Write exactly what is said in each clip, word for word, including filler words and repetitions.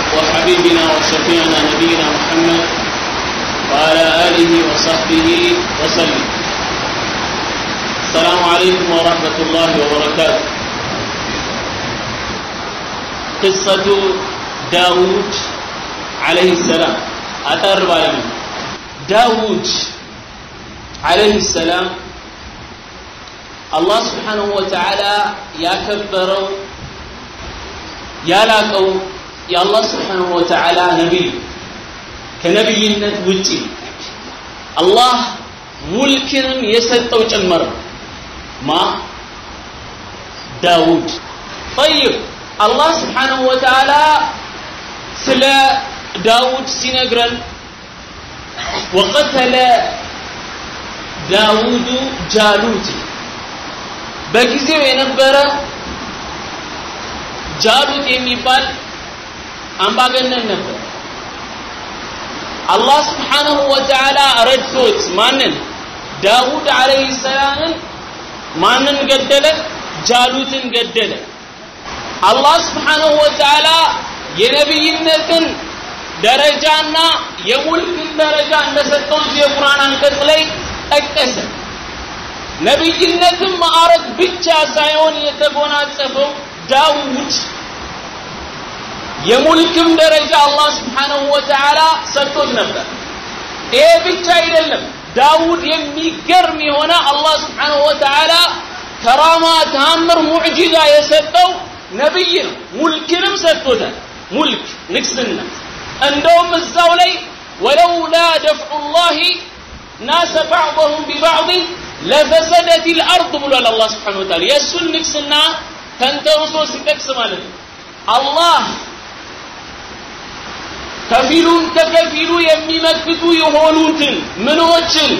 وحبيبنا وشفيعنا نبينا محمد وعلى آله وصحبه وسلم. السلام عليكم ورحمة الله وبركاته. قصة داود عليه السلام. أتر بالمن داود عليه السلام الله سبحانه وتعالى يكبروا يلاقوا يا الله سبحانه وتعالى نبي كنبيነት ውጪ الله ሙልክንም የሰጠው ጭምር ማ ዳውድ طيب الله سبحانه وتعالى ስለ ዳውድ ሲነግረን وقتل داود جالوت በጊዜው የነበረ ጃሉት የሚባል አምባገነን ነበር الله سبحانه وتعالى ረድቶት ማንን ዳውድ عليه السلام ማንን ገደለ ጃሉትን ገደለ الله سبحانه وتعالى የነብይነትን ደረጃና የሙልክን ደረጃ እንደሰጠው የቁርአን አንቀጽ ላይ ጠቀሰ ነብይነትን ማዕረግ ብቻ ሳይሆን የተጎናጸፈው ዳውድ የሙልክም ደረጃ አላህ Subhanahu Wa Ta'ala ሰጥቶት ነበር ይሄ ብቻ አይደለም ዳውድ የሚገርም የሆነ አላህ Subhanahu Wa Ta'ala ከራማ ተአምር ሙዕጂዛ የሰጠው ነብይ ነው ሙልክንም ሰጥቶታል ሙልክ ንግስና እንደውም እዛው ላይ ولولا دفع الله ناس بعضهم ببعض لفسدت الارض ብሏል አላህ Subhanahu Wa Ta'ala የሱን ንግስና ተንተርሶ ሲጠቅስ ማለት ነው አላህ ከፊሉን ከከፊሉ የሚመክቱ የሆኑትን ምኖችን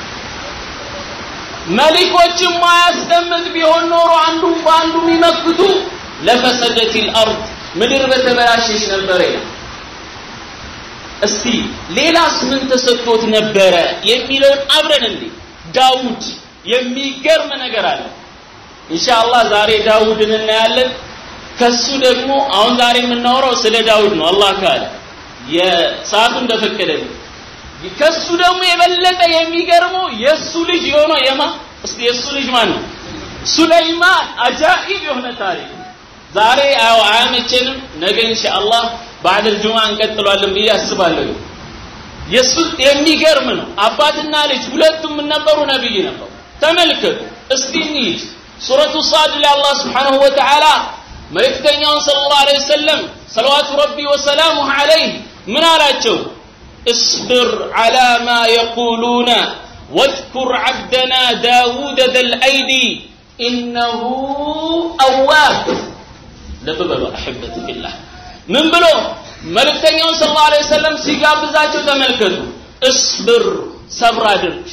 መሊኮችን ማያስቀምጥ ቢሆን ኖሮ አንዱ ባንዱ የሚመክቱ ለፈሰደት الارض ምድር በተበላሸች ነበር ይላል እስቲ ሌላስ ምን ተሰጥቶት ነበር የሚለውን አብረን እንዴ ዳውድ የሚገርም ነገር አለ ኢንሻአላህ ዛሬ ዳውድን እናያለን ከሱ ደግሞ አሁን ዛሬ የምናወራው ስለ ዳውድ ነው አላህ ካለ የሰዓቱ እንደፈቀደል ከሱ ደግሞ የበለጠ የሚገርመው የሱ ልጅ የሆነው የማ እስቲ የሱ ልጅ ማን ነው ሱለይማን አጃኢብ የሆነ ታሪክ ዛሬ አው አመቸንም ነገ ኢንሻአላህ بعد الجمعه እንቀጥላለን ብዬ አስባለሁ የሱ የሚገርም ነው አባትና ልጅ ሁለቱም ነበሩ ነብይ ነበሩ ተመልከቱ እስቲ እንሂድ ሱረቱ ሷድ ላይ አላህ Subhanahu Wa Ta'ala መልእክተኛውን ሰለላሁ ዐለይሂ ወሰለም ሰለዋቱ ረቢ ወሰላሙሁ ዐለይሂ ምን አላቸው اصبر على ما يقولون واذكر عبدنا داوود ذا الايدي انه اواب لببوا احبتي بالله من بلو መልእክተኛውን ሰለላሁ ዐለይሂ ወሰለም ሲጋብዛቸው ተመልከቱ اصبر صبر አድርግ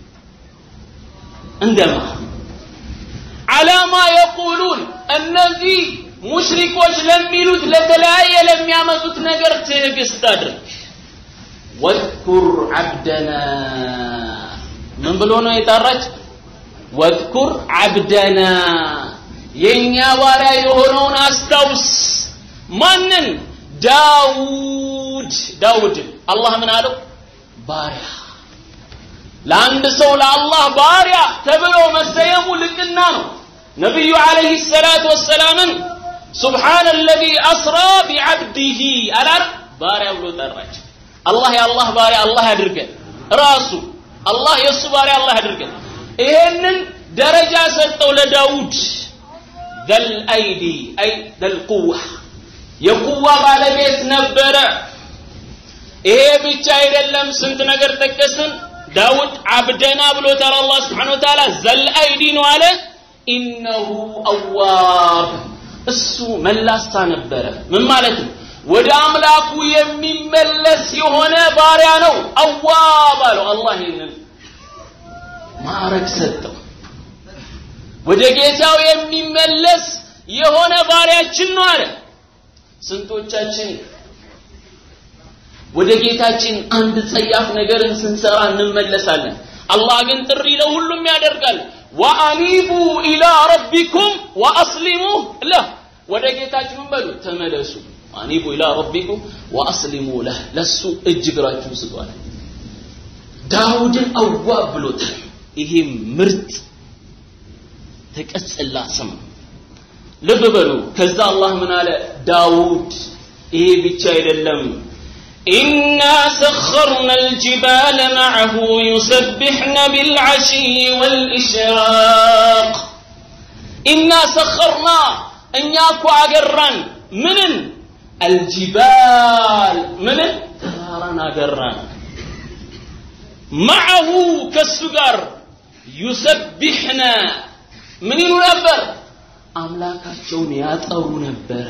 እንደማ على ما يقولون እነዚህ ሙሽሪኮች ለሚሉት ለተለያየ ለሚያመጡት ነገር ትዕግስት አድርግ واذكر عبدنا ምን ብሎ ነው የጠራች واذكر عبدنا የኛ ባሪያ የሆነውን አስታውስ ማንን ዳውድ ዳውድ አላህ ምን አለው ባሪያ ለአንድ ሰው ለአላህ ባሪያ ተብሎ መሰየሙ ልቅና ነው ነብዩ አለይሂ ሰላቱ ወሰላም سبحان الذي أسرى بعبده على بارع ብሎ ጠራች አላህ ያላህ ባሪያ አላህ ያድርገን ራሱ አላህ የሱ ባሪያ አላህ ያድርገን ይሄንን ደረጃ ሰጠው ለዳውድ ذل ايدي اي ذل قوه የቁዋ ባለቤት ነበረ ይሄ ብቻ አይደለም ስንት ነገር ተከሰን ዳውድ አብደና ብሎ ተራ አላህ Subhanahu Wa Ta'ala ذل ايدي ነው አለ انه اواب እሱ መላሳ ነበረ ምን ማለት ነው ወደ አምላኩ የሚመለስ የሆነ ባሪያ ነው አዋብ አለው አላህ ይሄንን ማረክ ሰጠው ወደ ጌታው የሚመለስ የሆነ ባሪያችን ነው አለ ስንቶቻችን ወደ ጌታችን አንድ ጸያፍ ነገርን ስንሰራ እንመለሳለን አላህ ግን ጥሪ ለሁሉም ያደርጋል وانيبوا الى ربكم واسلموا له ወደ ጌታችሁ በሉ ተመለሱ አኒቡ ኢላ ረቢኩም ወአስሊሙ ለህ ለሱ እጅግራችሁ ስጧል ዳውድን አዋብ ብሎት ይሄ ምርጥ ተቀጽላ ስም ልብ በሉ ከዛ አላህ ምን አለ ዳውድ ይሄ ብቻ አይደለም إنا سخرنا الجبال معه يسبحن بالعشي والإشراق إنا سخرنا أن يأكو أقران من الجبال من تارنا أقران معه كالسجر يسبحنا من ينبر أملاك الشونيات أو نبر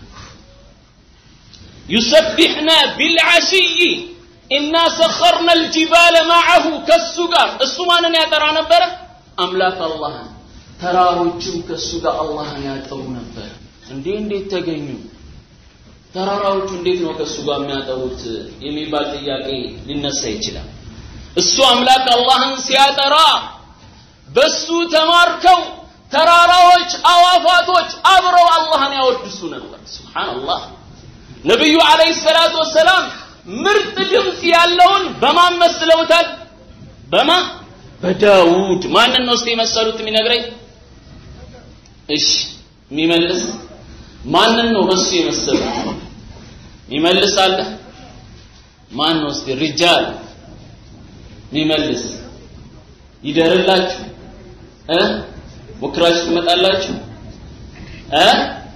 يسبحنا بالعشي إنا سخرنا الجبال معه كالسجر السمان يا ترى نبر أملاك الله تراوجهم كالسجر الله يا ترى نبر عندي عندي تجنيو تراوج عندي نو كالسجر ما تروت يمي بالتياقي للناس يجلا السو أملاك الله يا ترى بسو تماركو تراوج أوافاتوج أبرو الله يا ودسونا سبحان الله ነብዩ አለይሂ ሰላቱ ወሰለም ምርጥ ድምጽ ያለውን በማን መስለውታል በማ በዳውድ ማንን ነው እስቲ መሰሉት የሚነግረኝ እሺ የሚመልስ ማንን ነው በሱ የመሰሉት የሚመልስ አለ ማን ነው እስቲ ሪጃል የሚመልስ ይደርላችሁ እ ወክራችሁ ትመጣላችሁ እ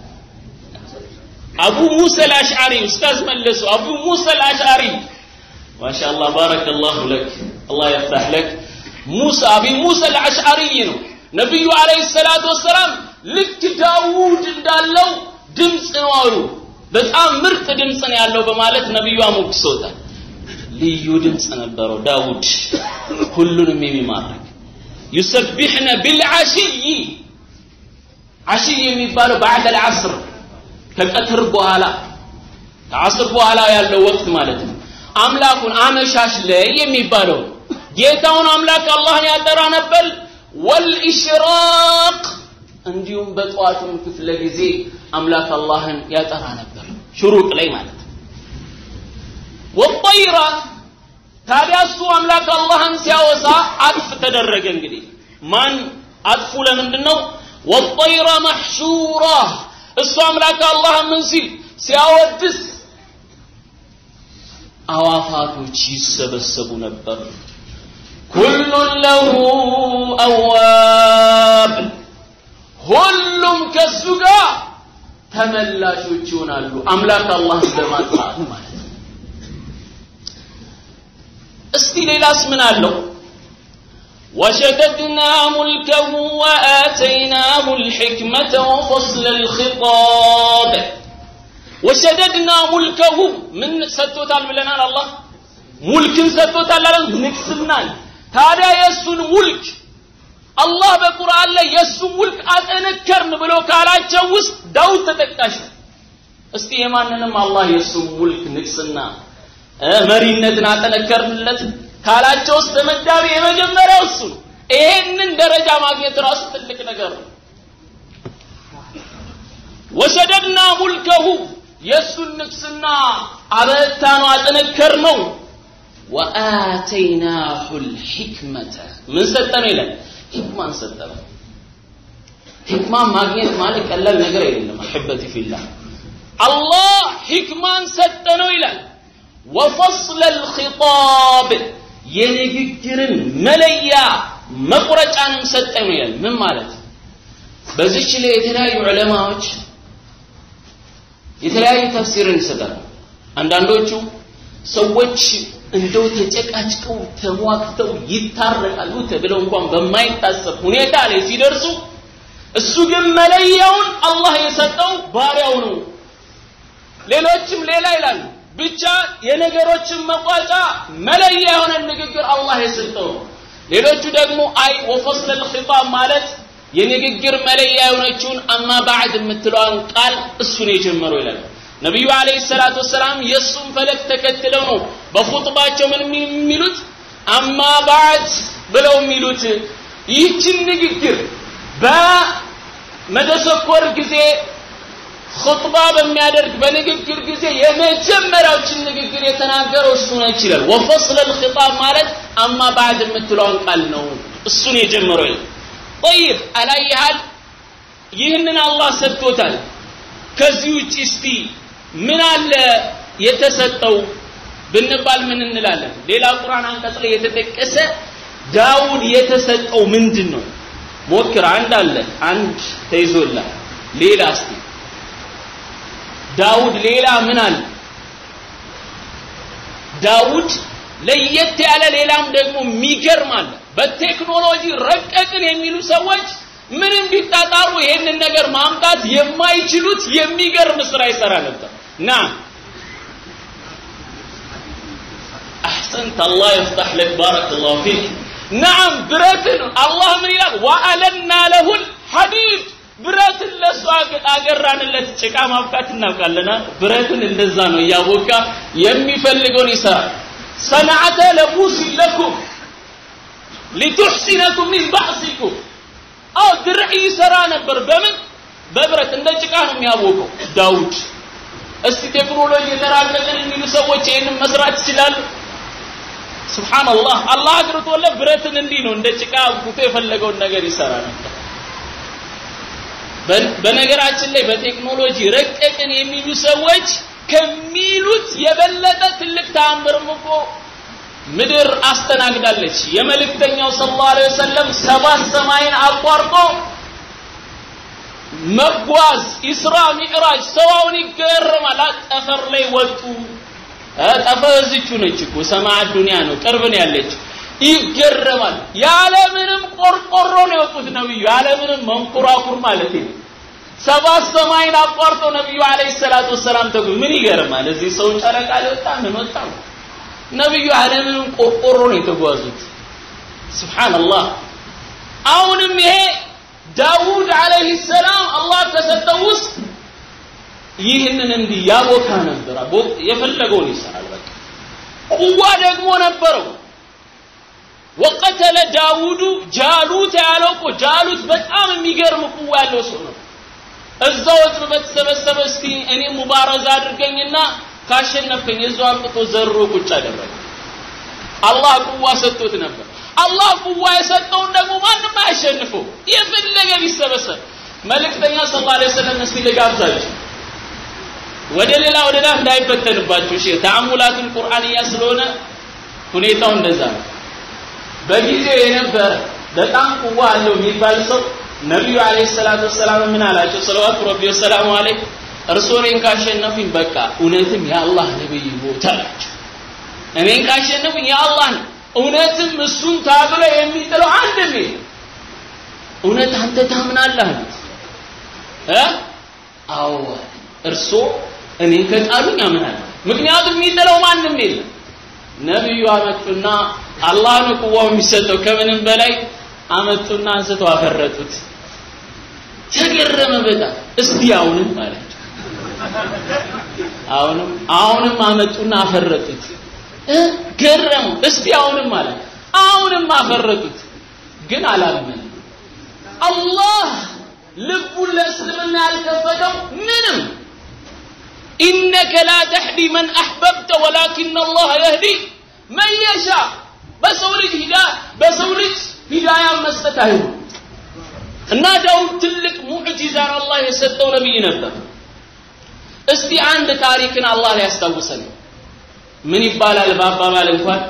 أبو موسى الأشعري أستاذ ملسو أبو موسى الأشعري ما شاء الله بارك الله لك الله يفتح لك موسى أبي موسى الأشعري نبي عليه الصلاة والسلام لك داود دالو دمس نوارو بتأم مرت دمس نيالو بمالك نبي وامك صوتا ليو دمس نبرو داود كلنا ميمي مارك يسبحنا بالعشي عشي يميبالو بعد العصر ከቀትር በኋላ ከአስር በኋላ ያለው ወቅት ማለት ነው አምላኩን አመሻሽ ላይ የሚባለው ጌታውን አምላክ አላህን ያጠራ ነበር ወልኢሽራቅ እንዲሁም በጧቱም ክፍለ ጊዜ አምላክ አላህን ያጠራ ነበር ሽሩቅ ላይ ማለት ነው ወጠይራ ታዲያሱ አምላክ አላህን ሲያወሳ አጥፍ ተደረገ እንግዲህ ማን አጥፉ ለምንድነው ወጠይራ መህሹራ እሱ አምላክ አላህ ምን ሲል ሲያወድስ አዋፋቶች ይሰበሰቡ ነበር ኩሉ ለሁ አዋብ ሁሉም ከሱ ጋር ተመላሾች ይሆናሉ አምላክ አላህ በማጥራት ማለት ነው እስቲ ሌላስ ምን አለው وشددنا ملكه وآتيناه الحكمة وفصل الخطاب وشددنا ملكه من ستوتال بلنا الله ملك ستوتال لنا نكسبنا تاريا يسون ملك الله بقرآن لا يسون ملك أتنكرن بلو كالاچا وسط داود تتكاش እስቲ የማንንም አላህ የሱን ሙልክ ንግስና መሪነትን አተነከርንለት ካላቸው ውስጥ ተመዳቢ የመጀመሪያው እሱ ይሄንን ደረጃ ማግኘት ራሱ ትልቅ ነገር ነው ወሰደድና ሙልከሁ የሱን ንግስና አበታኑ አጠነከርነው ወአተይናሁ الحكمة ምን ሰጠነው ይላል ህክማን ሰጠነው ህክማን ማግኘት ማለት ቀላል ነገር አይደለም አህበቲ ፊላህ አላህ ህክማን ሰጠነው ይላል وفصل الخطاب የንግግርን መለያ መቁረጫንም ሰጠነው ይላል ምን ማለት በዚህች ላይ የተለያዩ ዑለማዎች የተለያዩ ተፍሲርን ይሰጣሉ አንዳንዶቹ ሰዎች እንደው ተጨቃጭቀው ተሟክተው ይታረቃሉ ተብለው እንኳን በማይታሰብ ሁኔታ ላይ ሲደርሱ እሱ ግን መለያውን አላህ የሰጠው ባሪያው ነው ሌሎችም ሌላ ይላሉ ብቻ የነገሮችን መቋጫ መለያ የሆነ ንግግር አላህ የሰጠው ሌሎቹ ደግሞ አይ ወፈስል الخطاب ማለት የንግግር መለያ የሆነችውን አማ بعد የምትለውን ቃል እሱ ነው የጀመረው ይላል ነብዩ አለይሂ ሰላቱ ወሰለም የሱን ፈለክ ተከትለው ነው በኹጥባቸው ምን የሚሉት አማ بعد ብለው የሚሉት ይህችን ንግግር በመደሰኮር ጊዜ ኹጥባ በሚያደርግ በንግግር ጊዜ የመጀመሪያዎችን ንግግር የተናገረው እሱ ነው ይችላል ወፈስል الخطاب ማለት አማ بعد የምትለውን ቃል ነው እሱን የጀመረው طيب አላየሃል ይህንን አላህ ሰጥቶታል ከዚህ ውጪ እስቲ ምን አለ የተሰጠው ብንባል ምን እንላለን ሌላ ቁርአን አንቀጽ ላይ የተጠቀሰ ዳውድ የተሰጠው ምንድነው ሞክር አንድ አለ አንድ ተይዞላ ሌላ እስቲ ዳውድ ሌላ ምን አለ ዳውድ ለየት ያለ ሌላም ደግሞ የሚገርም አለ በቴክኖሎጂ ረቀቅን የሚሉ ሰዎች ምን እንዲጣጣሩ ይሄንን ነገር ማምጣት የማይችሉት የሚገርም ስራ ይሰራ ነበር ና احسنت الله يفتح لك بارك الله فيك نعم براتن الله من يلا وعلنا له الحديد براتن ለሷ አገራንለት ጭቃ ማብቃት እናውቃለና ብረትን እንደዛ ነው ያቦካ የሚፈልገውን ይሰራል صنعت لبوس لكم لتحسنكم من بعثكم አው ድርዕ ይሰራ ነበር በምን በብረት እንደ ጭቃ ነው የሚያቦከው ዳውድ እስቲ ቴክኖሎጂ የተራቀቀን የሚሉ ሰዎች ይሄንን መስራት ይችላሉ ሱብሃንአላህ አላህ አድርቶለት ብረትን እንዲህ ነው እንደ ጭቃ አብኩቶ የፈለገውን ነገር ይሰራ ነበር በነገራችን ላይ በቴክኖሎጂ ረቀቅን የሚሉ ሰዎች ከሚሉት የበለጠ ትልቅ ተአምርም እኮ ምድር አስተናግዳለች የመልእክተኛው ሰለላሁ ዐለይሂ ወሰለም ሰባት ሰማይን አቋርጦ መጓዝ ኢስራ ሚዕራጅ ሰዋውን ይገረማል ጠፈር ላይ ወጡ ጠፈር እዚቹ ነች እኮ ሰማዕ ዱንያ ነው ቅርብ ነው ያለች ይገረማል ያለ ምንም ቆርቆሮ ነው የወጡት ነብዩ ያለ ምንም መንቁራቁር ማለት ነው ሰባት ሰማይን አቋርጦ ነብዩ አለይሂ ሰላቱ ወሰለም ተጉ ምን ይገርማል እዚህ ሰው ጨረቃ ለወጣ ምን ወጣው ነብዩ ያለ ምንም ቆርቆሮ ነው የተጓዙት ሱብሃንአላህ አሁንም ይሄ ዳውድ አለይሂ ሰላም አላህ ተሰጠውስ ይህንን እንዲህ ያቦካ ነበር የፈለገውን ይሰራል በቃ ቁዋ ደግሞ ነበረው وقتل داوود جالوت ያለው እኮ ጃሉት በጣም የሚገርም ቁዋ ያለው ሰው ነው እዛው በተሰበሰበ እስቲ እኔ ሙባረዛ አድርገኝና ካሸነፍከኝ እዛው አምጥቶ ዘሮ ቁጭ አደረገ አላህ ቁዋ ሰጥቶት ነበር አላህ ቁዋ የሰጠው ደግሞ ማንም አይሸንፈው የፈለገ ቢሰበሰብ መልእክተኛ ሰለላሁ ዐለይሂ ወሰለም እስቲ ለጋብዛችሁ ወደ ሌላ ወደ ሌላ እንዳይበተንባችሁ እሺ ተአሙላቱል ቁርአንያ ስለሆነ ሁኔታው እንደዛ ነው በጊዜው የነበረ በጣም ቁዋ አለው የሚባል ሰው ነብዩ አለይሂ ሰላቱ ወሰለም ምን አላቸው ሰለዋቱ ረቢ ወሰላሙ ዐለይሂ እርሶኔን ካሸነፉኝ በቃ እውነትም የአላህ ነብይ ሞታላችሁ እኔን ካሸነፉኝ የአላህ ነው እውነትም እሱን ታብሎ የሚጥለው አንድም የለም እውነት አንተ ታምናለህ እ አዎ እርሶ እኔን ከጣሉኝ አምናለሁ ምክንያቱም የሚጥለው ማንም የለም ነብዩ አመጡና አላህ ነው ቁዋው የሚሰጠው ከምንም በላይ አመጡና አንስተው አፈረጡት ተገረመ በጣም እስቲ አሁንም ማለት አሁንም አሁንም አመጡና አፈረጡት ገረሙ እስቲ አሁንም ማለት አሁንም አፈረጡት ግን አላመነ አላህ ልቡን ለእስልምና ያልከፈተው ምንም إنك لا تهدي من أحببت ولكن الله يهدي من يشاء بسولج هداية بسولج هداية مستتاهو እና ዳውድ ትልቅ ሙዕጂዛን አላህ የሰጠው ነብይ ነበር እስቲ አንድ ታሪክን አላህ ያስታውሰን ምን ይባላል ባባባል እንኳን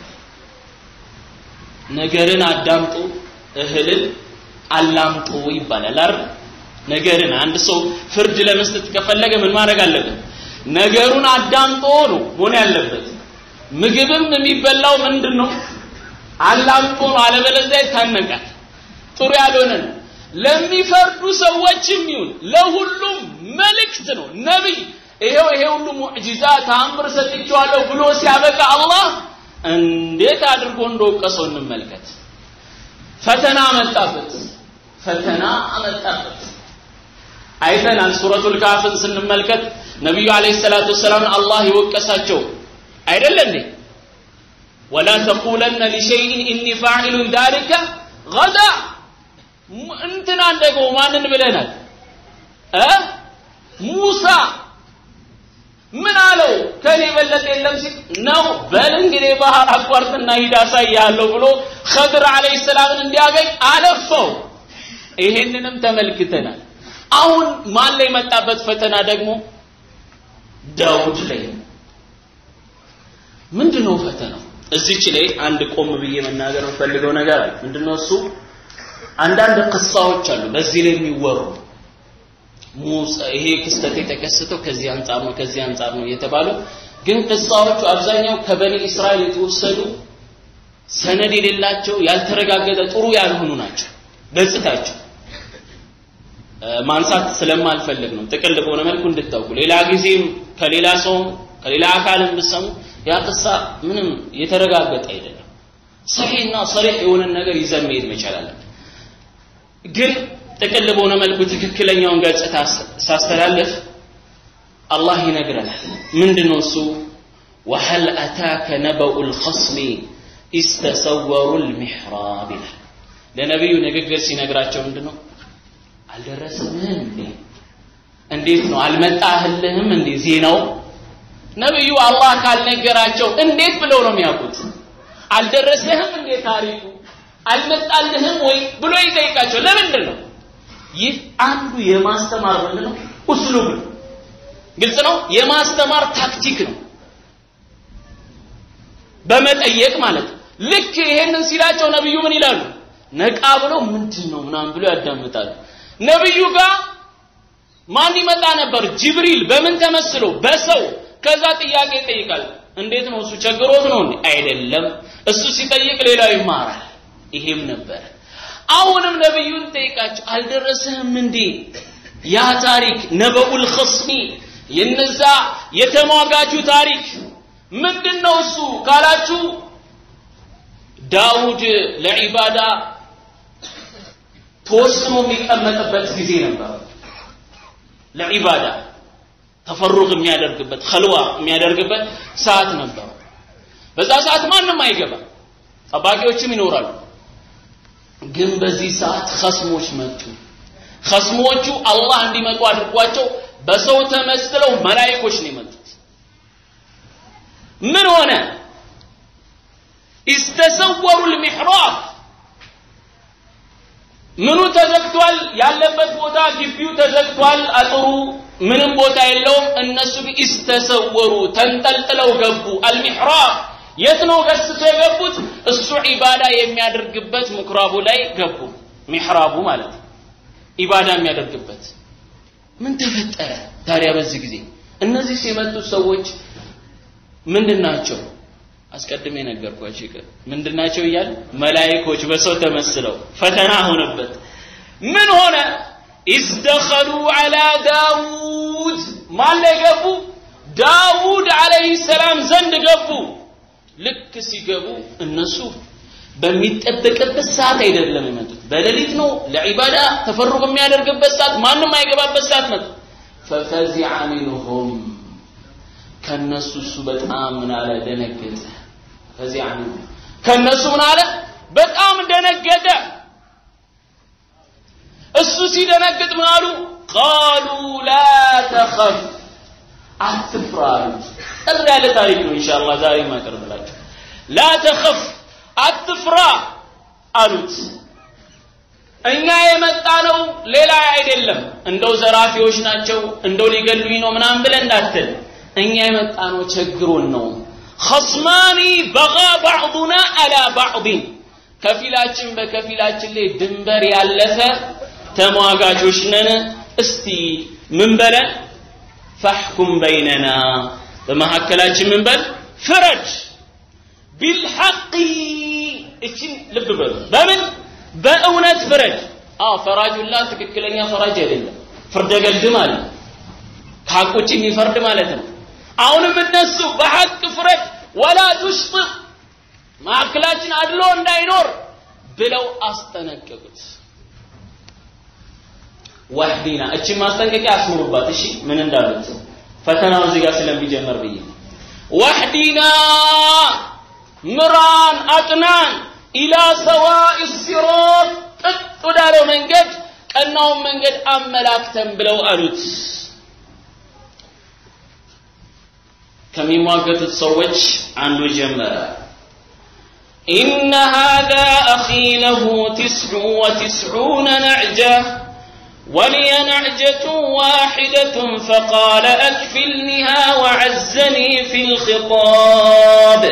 ነገርን አዳምጡ እህልን አላምጡ ይባላል አይደል ነገርን አንድ ሰው ፍርድ ለመስጠት ከፈለገ ምን ማድረግ አለበት ነገሩን አዳምጦ ነው ሆነ ያለበት ምግብም የሚበላው ምንድነው አላምጦ ነው አለበለዚያ ይታነቃል ጥሩ ያልሆነ ለሚፈርዱ ሰዎችም ይሁን ለሁሉም መልእክት ነው ነብይ ይሄው ይሄ ሁሉ ሙዕጂዛ ታምር ሰጥቻለሁ ብሎ ሲያበቃ አላህ እንዴት አድርጎ እንደወቀሰው እንመልከት ፈተና አመጣበት ፈተና አመጣበት አይተናል ሱረቱል ካፍን ስንመልከት ነብዩ አለይሂ ሰላቱ ወሰለም አላህ ይወቀሳቸው አይደል እንዴ ولا تقولن لشيء اني فاعل ذلك غدا እንትና ደግሞ ማንን ብለናል እ ሙሳ ምን አለው ከኔ በለጠ የለም ሲል ነው በል እንግዲህ ባህር አቋርጥና ሂድ አሳያለሁ ብሎ ኸድር አለይሂ ሰላምን እንዲያገኝ አለፈው ይሄንንም ተመልክተናል አሁን ማን ላይ መጣበት ፈተና ደግሞ ዳውድ ላይ ምንድነው ፈተናው እዚች ላይ አንድ ቆም ብዬ መናገር ፈልገው ነገር አለ ምንድነው እሱ አንዳንድ ቅሳዎች አሉ በዚህ ላይ የሚወሩ ሙሳ ይሄ ክስተት የተከሰተው ከዚህ አንፃር ነው ከዚህ አንፃር ነው የተባሉ ግን ቅሳዎቹ አብዛኛው ከበኒ እስራኤል የተወሰዱ ሰነድ የሌላቸው ያልተረጋገጠ ጥሩ ያልሆኑ ናቸው ገጽታቸው ማንሳት ስለማልፈልግ ነው ጥቅል በሆነ መልኩ እንድታውቁ ሌላ ጊዜም ከሌላ ሰው ከሌላ አካልም ብሰሙ ያ ቅሳ ምንም የተረጋገጠ አይደለም ሰሂህና ሰሪህ የሆነ ነገር ይዘን መሄድ መቻል አለብን ግን ጥቅል በሆነ መልኩ ትክክለኛውን ገጽታ ሳስተላልፍ አላህ ይነግረናል ምንድነው እሱ وهل اتاك نبأ الخصم استسوروا المحراب ለነብዩ ንግግር ሲነግራቸው ምንድነው አልደረሰንም እንዴ እንዴት ነው አልመጣህልህም እንዴ ዜናው ነብዩ አላህ ካልነገራቸው እንዴት ብለው ነው የሚያውቁት አልደረሰህም እንዴ ታሪኩ አልመጣልህም ወይ ብሎ ይጠይቃቸው ለምንድን ነው ይህ አንዱ የማስተማር ምንድነው ኡስሉብ ግልጽ ነው የማስተማር ታክቲክ ነው በመጠየቅ ማለት ልክ ይሄንን ሲላቸው ነብዩ ምን ይላሉ ነቃ ብለው ምንድነው ምናም ብሎ ያዳምጣሉ ነብዩ ጋር ማን ይመጣ ነበር ጅብሪል በምን ተመስሎ በሰው ከዛ ጥያቄ ይጠይቃል እንዴት ነው እሱ ቸግሮት ነው እንዴ አይደለም እሱ ሲጠይቅ ሌላው ይማራል ይሄም ነበር አሁንም ነብዩን ጠይቃቸው አልደረሰህም እንዴ ያ ታሪክ ነበኡል ኸስሚ የነዛ የተሟጋቹ ታሪክ ምንድነው እሱ ካላችሁ ዳውድ ለዒባዳ ተወስኖ የሚቀመጥበት ጊዜ ነበር ለዒባዳ ተፈሩግ የሚያደርግበት ኸልዋ የሚያደርግበት ሰዓት ነበር በዛ ሰዓት ማንንም አይገባ ጠባቂዎችም ይኖራሉ ግን በዚህ ሰዓት ኸስሞች መጡ ኸስሞቹ አላህ እንዲመጡ አድርጓቸው በሰው ተመስለው መላእክቶች ነው የመጡት ምን ሆነ استسوروا المحراب ምኑ ተዘግቷል ያለበት ቦታ ግቢው ተዘግቷል አጥሩ ምንም ቦታ የለውም እነሱ استسوروا ተንጠልጥለው ገቡ المحراب የት ነው ገስቶ የገቡት እሱ ዒባዳ የሚያደርግበት ምክራቡ ላይ ገቡ ሚህራቡ ማለት ዒባዳ የሚያደርግበት ምን ተፈጠረ ታዲያ በዚህ ጊዜ እነዚህ ሲመጡት ሰዎች ምንድናቸው አስቀድሜ ነገርኳችሁ ይቀር ምንድናቸው ይያል መላእክቶች በሰው ተመስለው ፈተና ሆነበት ምን ሆነ إذدخلوا على داود ማን ላይ ገቡ ዳውድ አለይሂ ሰላም ዘንድ ገቡ ልክ ሲገቡ እነሱ በሚጠበቅበት ሰዓት አይደለም የመጡት በሌሊት ነው ለዒባዳ ተፈሩግ የሚያደርግበት ሰዓት ማንንም አይገባበት ሰዓት መጡ ففزع منهم ከነሱ እሱ በጣም ምን አለ ደነገጠ فزع منهم ከነሱ ምን አለ በጣም ደነገጠ እሱ ሲደነግጥ ምን አሉ قالوا لا تخف አትፍራ እዛ ያለ ታሪክ ነው ኢንሻአላህ ዛሬ ማቀርብላችሁ لا تخف አትፍራ አሉት እኛ የመጣነው ሌላ አይደለም እንደው ዘራፊዎች ናቸው እንደው ሊገሉኝ ነው ምናም ብለን እንዳትል እኛ የመጣነው ቸግሮን ነው خصماني بغى بعضنا على بعض ከፊላችን በከፊላችን ላይ ድንበር ያለፈ ተሟጋቾች ነን እስቲ ምን በለን فاحكم بيننا በመሐከላችን ምን በል ፍረድ بالحق እቺን ልብ በሉ በምን በእውነት ፍረድ አዎ ፈራጁላ ትክክለኛ ፈራጅ አይደለም ፍርደ ገድ ማለት ካቁጭ የሚፈርድ ማለት ነው አሁንም እነሱ በሐቅ ፍረድ ولا تشطط ማዕከላችን አድሎ እንዳይኖር ብለው አስጠነቀቁት ወህዲና እቺ ማስጠንቀቂያ አስምሩባት እሺ ምን እንዳሉት ፈተናው እዚህ ጋር ስለሚጀምር ብዬ ወህዲና ምራን አጥናን الى سواء الصراط قد ودارو መንገድ ቀናው መንገድ አመላክተን ብለው አሉት ከሚሟገቱት ሰዎች አንዱ ጀመረ إن هذا أخي له تسع وتسعون نعجة ولي نعجة واحدة فقال أكفلنها وعزني في الخطاب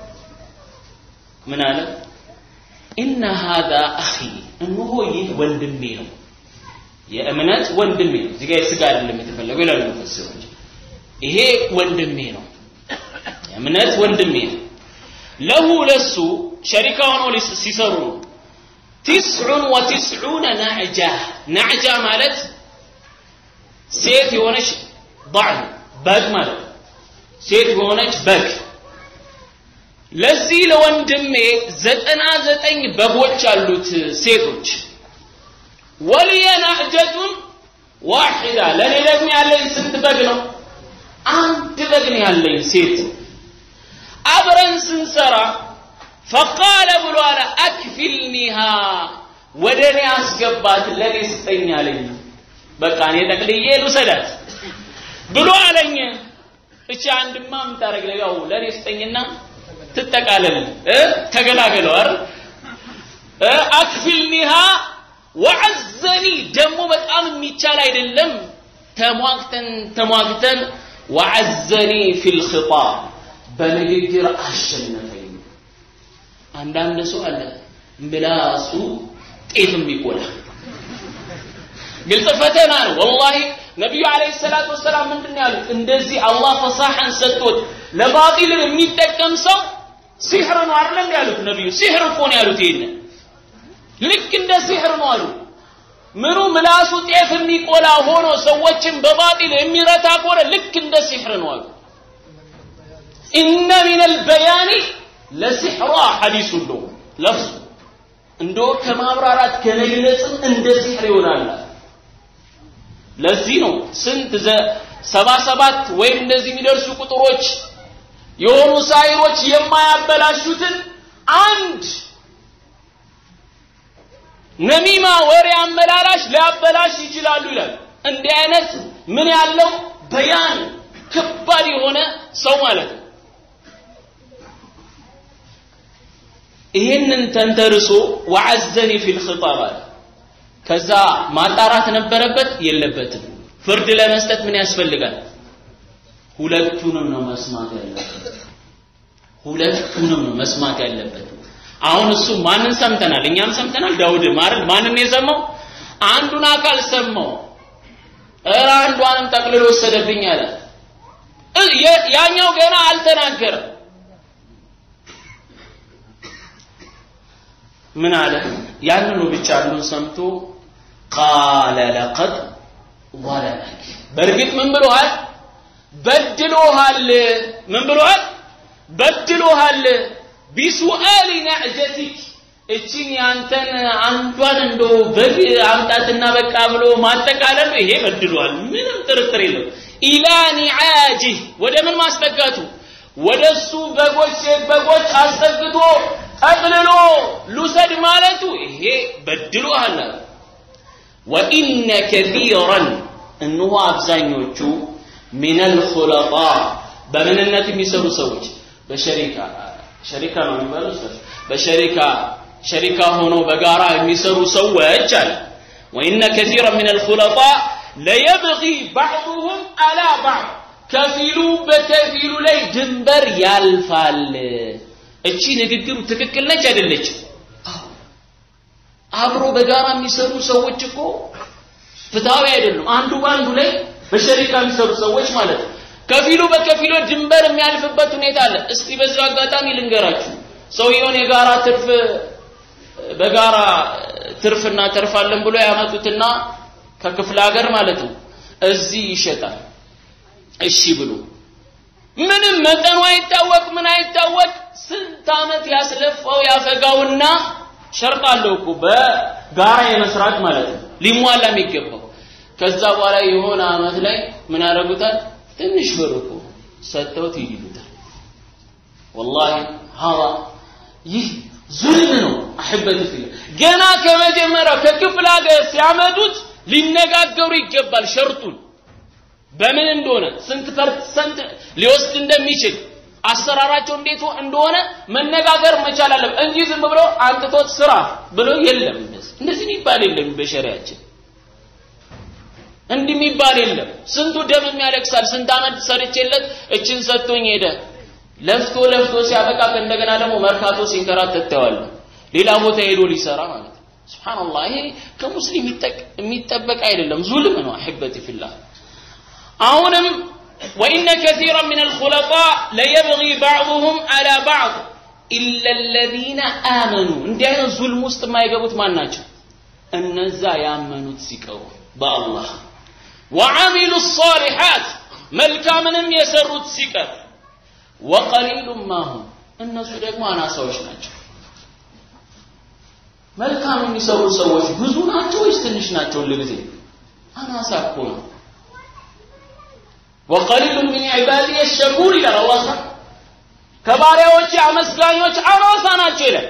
من هذا إن هذا أخي إنه يولدمي يا أمنات ولدمي زي جاي سجال اللي متفلق ولا المفسرون إيه ولدمي يا أمنات ولدمي له لسو شركة ونولي سيسرون تسع وتسعون نعجة نعجة مالت سيت يونش ضعن بق مالت سيت يونش بق لسي لون دمي زتنا زتين بقوش علوت سيتوش ولي نعجة واحدة لاني لقني علي سنت بقنا انت بقني علي سيت أبرن سنسرا فقال بلوانا أكفلنيها ودني أسقبات لني ستيني علي بقاني تقليه لسدات بلو علي إيش عند ما متارك لقاو لني ستينينا تتقالل اه تقلاقلوار اه أكفلنيها وعزني دمو بقام ميتشال ايدلم تمواقتن تمواقتن وعزني في الخطاب بنجير أشنفين عندنا سؤال بلا سوء كيف بيقول قلت فتنا والله نبي عليه الصلاة والسلام من دنيا اندزي الله فصاحا ستوت لباطل يتكم سو سحر نعلم يالوت نبي سحر فون يالوت ينا لك اند سحر مالو منو ملاسو كيف بيقول هونو سوتشم بباطل يميرتا كوره لك اند سحر نوالو إن من البيان لسحرا حديث له لفظ عنده كما برارات كنجلس عند سحر يونالا ለዚህ ነው ስንት ሰባ ሰባት ወይም እንደዚህ የሚደርሱ ቁጥሮች የሆኑ ሳይሮች የማያበላሹትን አንድ ነሚማ ወሬ አመላላሽ ሊያበላሽ ይችላሉ ይላል እንዲህ አይነት ምን ያለው በያን ከባድ የሆነ ሰው ማለት ነው ይሄንን ተንተርሶ وعزني في الخطاب ከዛ ማጣራት ነበረበት የለበትም ፍርድ ለመስጠት ምን ያስፈልጋል ሁለቱንም ነው መስማት ያለበት ሁለቱንም ነው መስማት ያለበት አሁን እሱ ማንን ሰምተናል እኛም ሰምተናል ዳውድ ማርን ማንን የሰማው አንዱን አካል ሰማው እራ አንዷንም ጠቅልሎ ወሰደብኝ አለ ያኛው ገና አልተናገረም من على يعني ብቻ አንዱን ሰምቶ قال لقد ظلمك برغت من ብለዋል በድሎሃል ምን ብለዋል በድሎሃል بسؤال نعجتك እቺን ያንተን አንዷን እንደው በግ አምጣትና በቃ ብሎ ማጠቃለል ይሄ በድሏል ምንም ጥርጥር የለም ኢላ ኒዓጅህ ወደ ምን ማስጠጋቱ ወደሱ በጎች በጎች አስጠግቶ አጥልሎ ሉሰድ ማለቱ ይሄ በድሏል وان كثيرا انه አብዛኞቹ من الخلطاء በመንነት የሚሰሩ ሰዎች በሸሪካ ሸሪካ ነው የሚባሉት በሸሪካ ሸሪካ ሆኖ በጋራ የሚሰሩ ሰዎች አለ وان كثيرا من الخلطاء لا يبغي بعضهم على بعض ከፊሉ በከፊሉ ላይ ድንበር ያልፋል እቺ ንግግሩ ትክክል ነች አይደለች አብሮ በጋራ የሚሰሩ ሰዎች እኮ ፍትሃዊ አይደሉም አንዱ ባንዱ ላይ በሸሪካ የሚሰሩ ሰዎች ማለት ከፊሉ በከፊሉ ድንበር የሚያልፍበት ሁኔታ አለ እስቲ በዚህ አጋጣሚ ልንገራችሁ ሰውየውን የጋራ ትርፍ በጋራ ትርፍና ተርፋለን ብሎ ያመጡትና ከክፍለ ሀገር ማለት ነው እዚህ ይሸጣል እሺ ብሎ ምንም መጠኑ አይታወቅ ምን አይታወቅ ስንት አመት ያስለፋው ያፈጋውና ሸርጥ አለው እኮ በጋራ የመስራት ማለት ነው ሊሟላ የሚገባው ከዛ በኋላ የሆነ አመት ላይ ምን ያደርጉታል ትንሽ ብር እኮ ሰጥተውት ይይሉታል والله هذا ይህ ዙልም ነው አህበቱ ፊል ገና ከመጀመሪያው ከክፍለ ሀገር ሲያመጡት ሊነጋገሩ ይገባል ሸርጡን በምን እንደሆነ ስንት ፐርሰንት ሊወስድ እንደሚችል አሰራራቸው እንዴት እንደሆነ መነጋገር መቻል አለበት እንጂ ዝም ብሎ አንጥቶት ስራ ብሎ የለም እንደዚህ የሚባል የለም በሸሪዓችን እንዲህ የሚባል የለም ስንቱ ደም የሚያለቅሳል ስንት አመት ሰርቼለት እችን ሰጥቶኝ ሄደ ለፍቶ ለፍቶ ሲያበቃ እንደገና ደግሞ መርካቶ ሲንከራተት ተዋል ሌላ ቦታ ሄዶ ሊሰራ ማለት ሱብሃንአላህ ይሄ ከሙስሊም የሚጠበቅ አይደለም ዙልም ነው አህበቲ ፊላህ አሁንም وإن كثيرا من الخلطاء ليبغي بعضهم على بعض إلا الذين آمنوا እንዲህ አይነት ዙልም ውስጥ የማይገቡት ማን ናቸው እነዛ ያመኑት ሲቀሩ በአላህ وعملوا الصالحات መልካምንም የሰሩት ሲቀር وقليل ما هم እነሱ ደግሞ አናሳዎች ናቸው መልካም የሚሰሩ ሰዎች ብዙ ናቸው ወይስ ትንሽ ናቸው ለጊዜ አናሳ እኮ ነው وقليل من عبادي الشكور الى الله ከባሪያዎች አመስጋኞች አናሳ ናቸው ይላል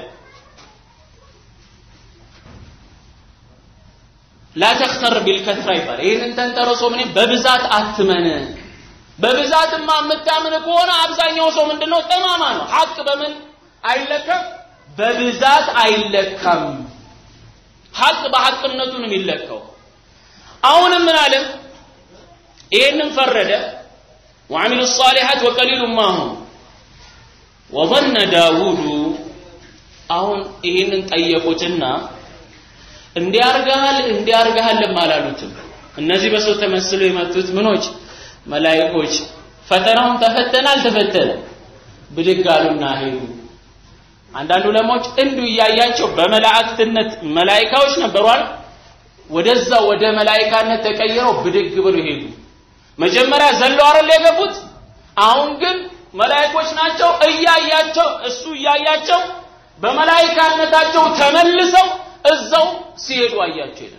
لا تختر بالكثره ይባል ይሄንን ተንተርሶ ምን በብዛት አትመን በብዛትማ የምታምን ከሆነ አብዛኛው ሰው ምንድነው ጠማማ ነው ሐቅ በምን አይለካም በብዛት አይለካም ሐቅ በሐቅነቱ ነው የሚለካው አሁንም ምን አለ ይሄንን ፈረደ وعملوا الصالحات وقليل ما هم وظن داوود አሁን ይሄንን ጠየቁትና እንዲያርጋል እንዲያርጋል ለማላሉትም እነዚህ በሰው ተመስለው የመጡት ምኖች መላእክቶች ፈተናውን ተፈተናል ተፈተነ ብድጋሉና ሄዱ አንዳንዱ ለሞች እንዱ ያያያቸው በመላእክትነት መላእክቶች ነበርዋል ወደዛ ወደ መላእክታነት ተቀየረው ብድግ ብሎ ሄዱ መጀመሪያ ዘለው አይደል የገቡት አሁን ግን መላእክቶች ናቸው እያያቸው እሱ እያያቸው በመላእክታነታቸው ተመልሰው እዛው ሲሄዱ አያቸው ይላል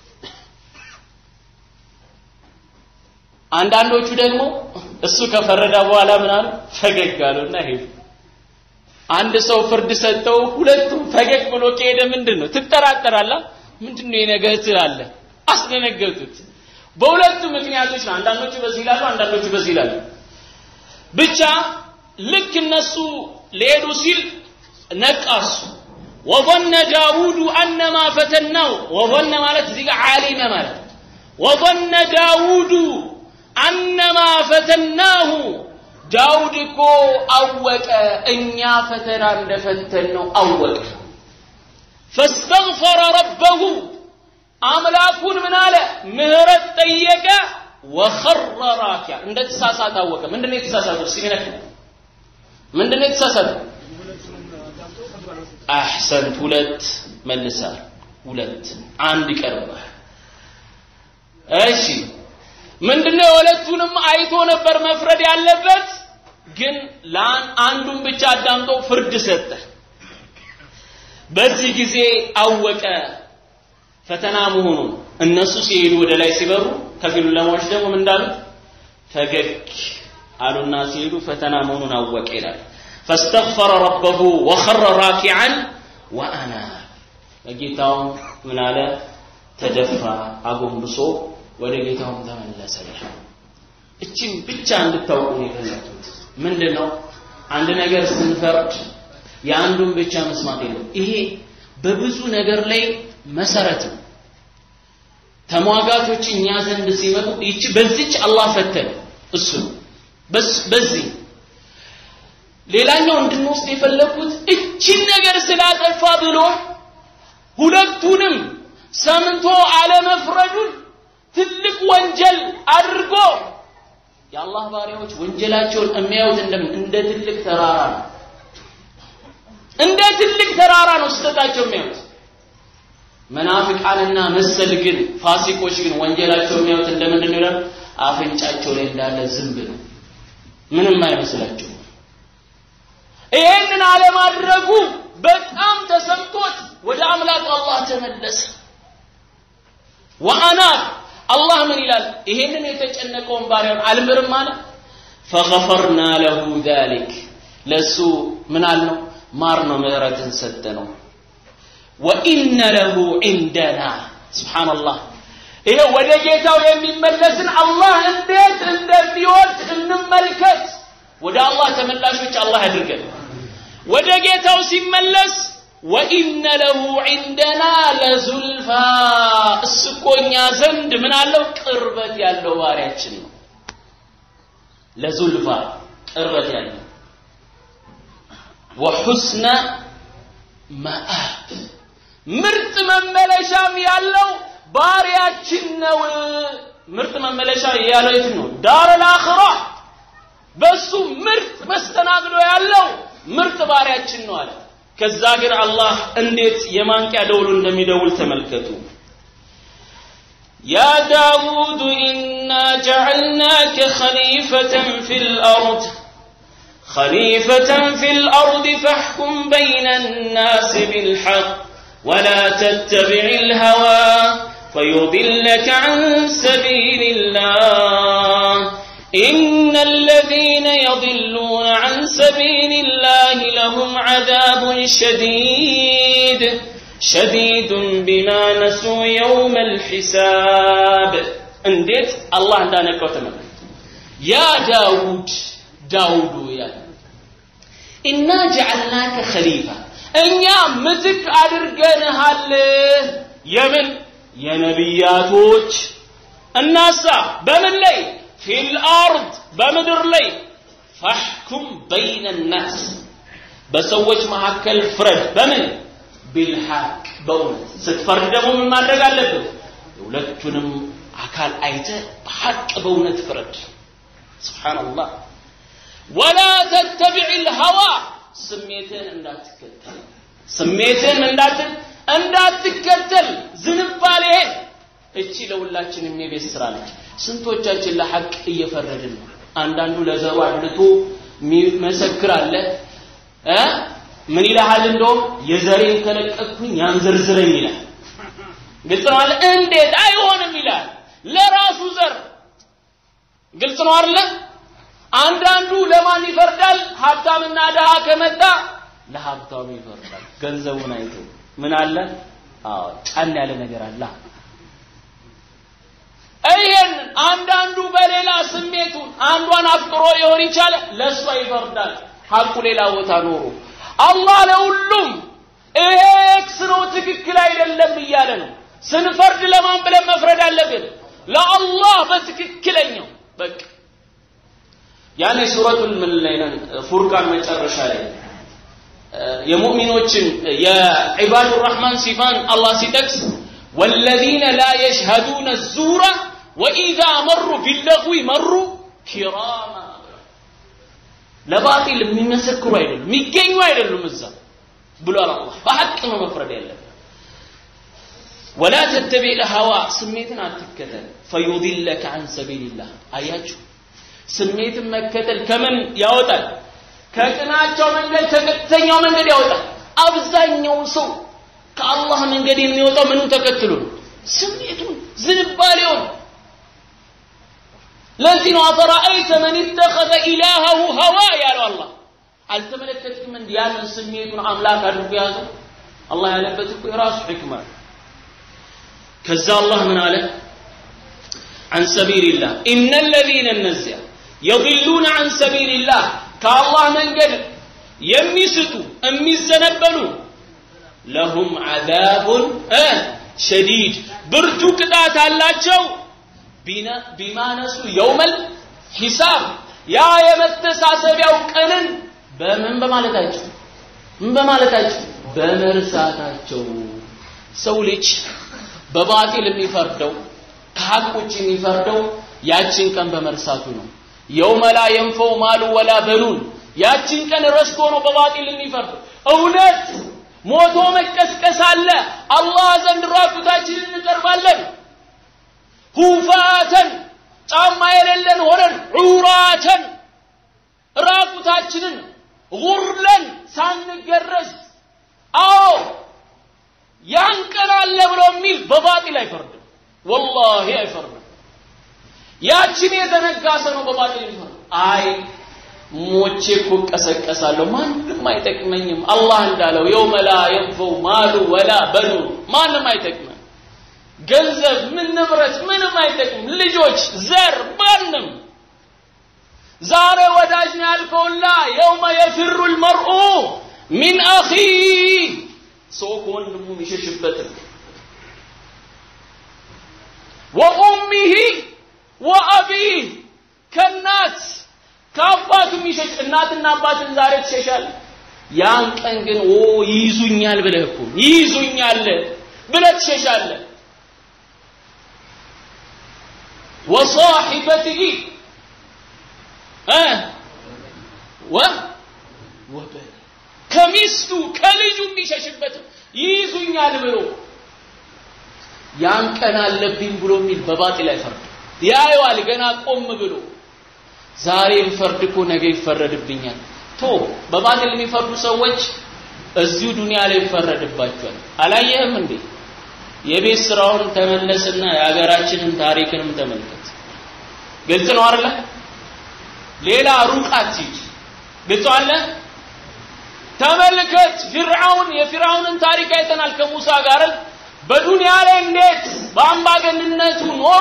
አንዳንዶቹ ደግሞ እሱ ከፈረዳ በኋላ ምን አሉ ፈገግ አሉና ሄዱ አንድ ሰው ፍርድ ሰጠው ሁለቱም ፈገግ ብሎ ከሄደ ምንድነው ትጠራጠራላ ምንድነው የነገር ትላለ አስደነገጡት በሁለቱ ምክንያቶች ነው አንዳንዶቹ በዚህ ይላሉ አንዳንዶቹ በዚህ ይላሉ ብቻ ልክ እነሱ ሊሄዱ ሲል ነቃሱ وظن داوود أنما فتناه وظن ማለት እዚህ ጋር ዓሊመ ማለት وظن داوود أنما فتناه داود እኮ አወቀ እኛ ፈተና እንደፈተነው አወቀ فاستغفر ربه አምላኩን ምን አለ ምህረት ጠየቀ وخر راكعا እንደተሳሳተ አወቀ ምንድነው የተሳሳተው ሲነክ ምንድነው የተሳሳተው احسنت ሁለት መልሳል ሁለት አንድ ይቀርባል እሺ ምንድነው ሁለቱንም አይቶ ነበር መፍረድ ያለበት ግን ላን አንዱን ብቻ አዳምጦ ፍርድ ሰጠ በዚህ ጊዜ አወቀ ፈተና መሆኑን እነሱ ሲሄዱ ወደ ላይ ሲበሩ ከፊሉ ለሞች ደግሞ ምን እንዳሉት ፈገግ አሉና ሲሄዱ ፈተና መሆኑን አወቀ ይላል فاستغفر ربه وخر راكعا وانا ለጌታው ምን አለ ተደፋ አጎንብሶ ወደ ጌታው ተመለሰ እቺን ብቻ እንድታውቁ ነው የፈለኩት ምንድነው አንድ ነገር ስንፈርድ ያንዱን ብቻ መስማት የለም ይሄ በብዙ ነገር ላይ መሰረት ነው ተሟጋቶች እኛ ዘንድ ሲመጡ እቺ በዚች አላህ ፈተነ እሱ በስ በዚህ ሌላኛው እንድንወስድ የፈለኩት እቺን ነገር ስላጠፋ ብሎ ሁለቱንም ሰምንቶ አለመፍረዱን ትልቅ ወንጀል አድርጎ የአላህ ባሪያዎች ወንጀላቸውን የሚያዩት እንደ ትልቅ ተራራ ነው እንደ ትልቅ ተራራ ነው ስተታቸው የሚያዩት መናፍቃንና መሰል ግን ፋሲቆች ግን ወንጀላቸው የሚያዩት እንደምንድን ነው ይላል አፍንጫቸው ላይ እንዳለ ዝንብ ነው ምንም አይመስላቸው ይሄንን አለማድረጉ በጣም ተሰምቶት ወደ አምላክ አላህ ተመለሰ ወአና አላህ ምን ይላል ይሄንን የተጨነቀውን ባሪያውን አልምርም አለ فغفرنا له ذلك ለሱ ምን አልነው ማር ነው ምህረትን ሰጠነው وان له عندنا سبحان الله ይሄ ወደ ጌታው የሚመለስን አላህ እንዴት እንደሚወድ እንመልከት ወደ አላህ ተመላሾች አላህ ያድርገን ወደ ጌታው ሲመለስ وإن له عندنا لزلفى እስኮኛ ዘንድ ምን አለው ቅርበት ያለው ባሪያችን ነው ለዙልፋ ቅርበት ያለው وحسن مآب ምርጥ መመለሻም ያለው ባሪያችን ነው ምርጥ መመለሻ ያለው የት ነው ዳር الآخرة በሱ ምርጥ መስተናግዶ ያለው ምርጥ ባሪያችን ነው አለ ከዛ ግን አላህ እንዴት የማንቂያ ደውሉ እንደሚደውል ተመልከቱ يا داود إنا جعلناك خليفة في الأرض خليفة في الأرض فاحكم بين الناس بالحق ولا تتبع الهوى فيضلك عن سبيل الله إن الذين يضلون عن سبيل الله لهم عذاب شديد شديد بما نسوا يوم الحساب انديت الله عندنا كتمه يا داود داود يا إنا جعلناك خليفة أنيا مزك أدرجنهال يمن يا نبياتوች الناس بمن لي في الأرض بمدر لي فاحكم بين الناس بسويت محكل فرد بمن بالحق بونت ستفرد ደግሞ ምን ማድረግ አለበት ሁለቱንም አካል አይተ በሐቅ በእውነት ፍረድ ሱብሃንአላህ ولا تتبع الهوى ስሜትን እንዳትከተል ስሜትን እንዳት እንዳትከተል ዝንባሌን እቺ ለሁላችንም የቤት ስራ ነች ስንቶቻችን ለሐቅ እየፈረድን ነው አንዳንዱ ለዘሩ አድልቶ መሰክር አለ እ ምን ይላል እንደው የዘሬን ከለቀቅኩኝ ያንዘርዝረኝ ይላል ግልጽ ነው አለ እንዴት አይሆንም ይላል ለራሱ ዘር ግልጽ ነው አይደል አንዳንዱ ለማን ይፈርዳል ሀብታምና ደሃ ከመጣ ለሀብታሙ ይፈርዳል ገንዘቡን አይቶ ምን አለ አዎ ጫን ያለ ነገር አለ አይን አንዳንዱ በሌላ ስሜቱን አንዷን አፍቅሮ ይሆን ይችላል ለሷ ይፈርዳል ሐቁ ሌላ ቦታ ኖሮ አላህ ለሁሉም ኤክስ ነው ትክክል አይደለም ይያለ ነው ስንፈርድ ለማን ብለን መፍረድ አለብን ለአላህ በትክክለኛው በቃ ያኔ ሱረቱል ሙልላይን ፉርቃን መጨረሻ ላይ የሙእሚኖችን የዒባዱ الرحمن ሲፋን አላህ ሲጠቅስ والذين لا يشهدون الزور واذا مروا باللغو مروا كراما ለባጢል የሚመሰክሩ አይደሉም የሚገኙ አይደሉም እዛ ብሏል አላህ በሐቅ ነው መፍረድ ያለበት ولا تتبع الهوى ስሜትን አትከተል فيضلك عن سبيل الله አያችሁ ስሜትን መከተል ከምን ያወጣል ከጥናቸው መንገድ ተከተኛው መንገድ ያወጣል አብዛኛው ሰው ከአላህ መንገድ የሚወጣው ምኑ ተከትሎ ስሜቱን ዝንባሌውን ለዚህ ነው አፈራአይተ من اتخذ إلهه هواه ያለው አላህ አልተመለከትክም እንዲያን ስሜቱን አምላክ አድርጎ ያዘው አላህ ያለበት እኮ የራሱ ህክማ ከዛ አላህ ምን አለ عن سبيل الله إن الذين النزع يضلون عن سبيل الله كالله منجد يمسطوا اميزنبلوا لهم عذاب اه شديد برتو قطات አላቸው بما نسوا يوم الحساب يا የመተሳሰቢያው ቀንን በምን በማለታቸው ምን በማለታቸው በመርሳታቸው ሰው ልጅ በባጢል የሚፈርደው ከሐቆች የሚፈርደው ያቺን ቀን በመርሳቱ ነው يوم لا ينفع مال ولا بنون ያቺን ቀን ረስቶ ነው በባጢል የሚፈርደው እውነት ሞቶ መቀስቀስ አለ አላህ ዘንድ ራቁታችንን እንቀርባለን ሁፋተን ጫማ የሌለን ሆነን ዑራተን ራቁታችንን ጉርለን ሳንገረዝ አዎ ያንቀራለ ብሎ የሚል በባጢል አይፈርድም والله አይፈርድም ያቺን የተነጋሰ ነው በባጢል ይፈርድ አይ ሞቼ እኮ ቀሰቀሳለሁ ማንንም አይጠቅመኝም አላህ እንዳለው يوم لا ينفع مال ولا بنون ማንንም አይጠቅመም ገንዘብ ምን ንብረት ምንም አይጠቅም ልጆች ዘር ማንም ዛሬ ወዳጅ ነው ያልከውላ يوم يفر المرء من اخيه ሰው ወንድሙ የሚሸሽበት وامه وابيه ከናት ከአባቱ የሚሸሽ እናትና አባትን ዛሬ ተሸሻል ያን ቀን ግን ኦ ይይዙኛል ብለህ እኮ ይይዙኛል ብለህ ተሸሻለህ وصاحبته اه و وبن ከሚስቱ ከልጁ የሚሸሽበት ይይዙኛል ብሎ ያን ቀን አለብኝ ብሎ የሚል በባጢል አይፈርድ ያየዋል ገና ቆም ብሎ ዛሬም ፈርድኮ ነገ ይፈረድብኛል ቶ በባጢል የሚፈርዱ ሰዎች እዚሁ ዱንያ ላይ ይፈረድባቸዋል አላየህም እንዴ የቤት ስራውን ተመለስና ያገራችንን ታሪክንም ተመልከት ግልጽ ነው አይደል ሌላ ሩቃት ይጅ ግልጽ አለ ተመልከት ፍርዓውን የፍርዓውንን ታሪክ አይተናል ከሙሳ ጋር በዱንያ ላይ እንዴት በአምባገነንነቱ ኖሮ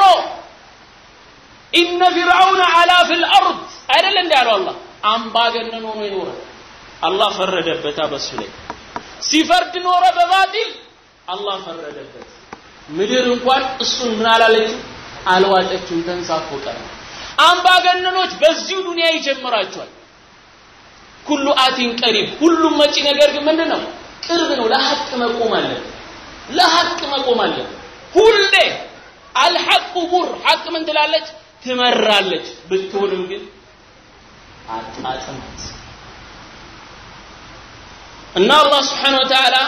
ኢነ ፍርዓውን አላ ፊል አርድ አይደል እንዳለው አላህ አምባገነን ሆኖ ይኖራል አላህ ፈረደበት በሱ ላይ ሲፈርድ ኖረ በባጢል አላህ ፈረደበት ምድር እንኳን እሱን ምን አላለች አልዋጠችም ተንሳፎ ቀረ አምባገነኖች በዚሁ ዱንያ ይጀምራቸዋል ኩሉ አቲን ቀሪብ ሁሉም መጪ ነገር ግን ምንድነው ቅርብ ነው ለሐቅ መቆም አለ ለሐቅ መቆም አለ ሁሌ አልሐቅ ቡር ሐቅ ምን ትላለች ትመራለች ብትሆንም ግን አጣጣመት እና አላህ Subhanahu Wa Ta'ala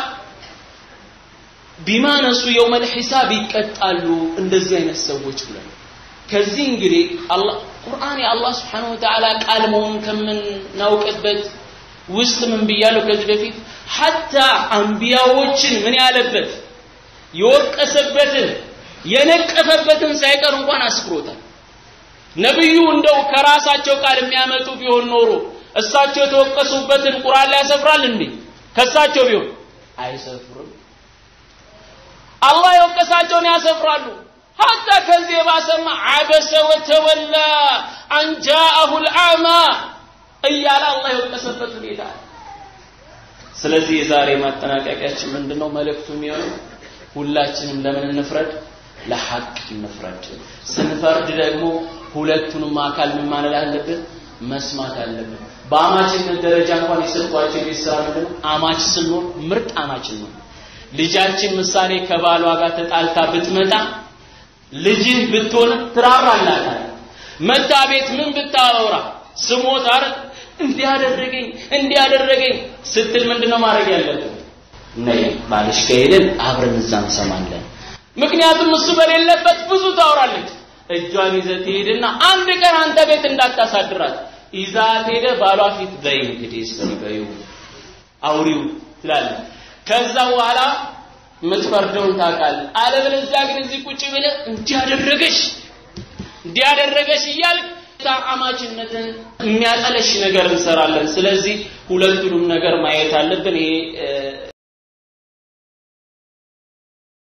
ቢማ ነሱ يوم الحساب ይቀጣሉ እንደዚህ አይነት ሰዎች ብለው ከዚህ እንግዲህ አላህ ቁርአን የአላህ Subhanahu Wa Ta'ala ቃል መሆኑን ከምን ናውቀበት ውስጥ ምን ብያለሁ ከዚህ በፊት hatta አንቢያዎችን ምን ያለበት የወቀሰበትን የነቀፈበትን ሳይቀር እንኳን አስፍሮታል ነብዩ እንደው ከራሳቸው ቃል የሚያመጡ ቢሆን ኖሮ እሳቸው ተወቀሱበትን ቁርአን ላይ ያሰፍራል እንዴ ከሳቸው ቢሆን አይሰፍርም አላህ የወቀሳቸውን ያሰፍራሉ hatta ከዚህ የባሰማ አበሰ ወተወላ አን ጃአሁ الأعمى እያለ አላህ የወቀሰበት ሁኔታ ስለዚህ ዛሬ ማጠናቀቂያችን ምንድነው መልእክቱ የሚሆነው ሁላችንም ለምን እንፍረድ ለሐቅ እንፍረድ ስንፈርድ ደግሞ ሁለቱንም አካል ምን ማለት አለበት መስማት አለበት በአማችነት ደረጃ እንኳን ይሰጣቸው ይስራ ምንድነው አማች ስንሆን ምርጥ አማች ነው ልጃችን ምሳሌ ከባሏ ጋር ተጣልታ ብትመጣ ልጅህ ብትሆን ትራራላታል መታ ቤት ምን ብታወራ ስሞት አረ እንዲያደረገኝ እንዲያደረገኝ ስትል ምንድነው ማድረግ ያለበት ነይ ባልሽ ከሄደን አብረን እዛም ሰማለን ምክንያቱም እሱ በሌለበት ብዙ ታወራለች እጇን ይዘት ሄድና አንድ ቀን አንተ ቤት እንዳታሳድራት ይዛት ሄደ ባሏ ፊት በይ እንግዲህ ስለበዩ አውሪው ትላለ ከዛ በኋላ ምትፈርደውን ታቃል አለበለዚያ ግን እዚህ ቁጭ ብለ እንዲያደረገሽ እንዲያደረገሽ ይያል ታማችነትን የሚያጠለሽ ነገር እንሰራለን ስለዚህ ሁለቱንም ነገር ማየት አለብን ይሄ